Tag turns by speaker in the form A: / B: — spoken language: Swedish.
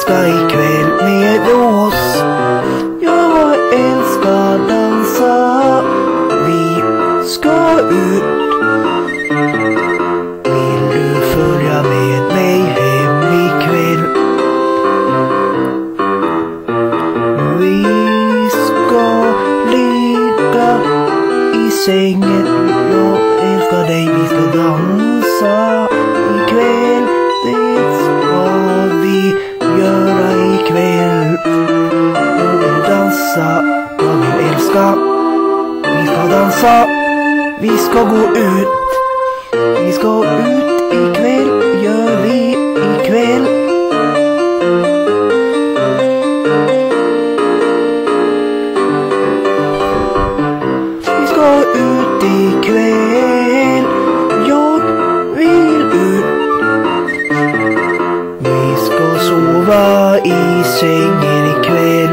A: dansa ikväll med oss. Jag älskar dansa. Vi ska ut. Vill du följa med mig hem ikväll? Vi ska ligga i sängen. Jag älskar dig, vi ska dansa ikväll. Det ska vi göra ikväll. Jag vill dansa, jag vill älska. Vi ska dansa, vi ska gå ut. Vi ska ut ikväll, gör vi ikväll. Vi ska ut ikväll, jag vill ut. Vi ska sova i sängen ikväll.